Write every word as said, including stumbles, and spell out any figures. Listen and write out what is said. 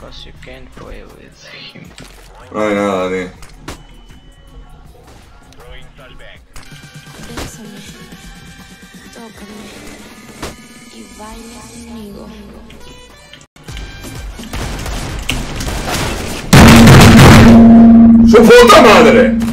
Cause you can't play with him. No hay nada, tío. Bésame, tócame y baila conmigo. ¡Su puta madre!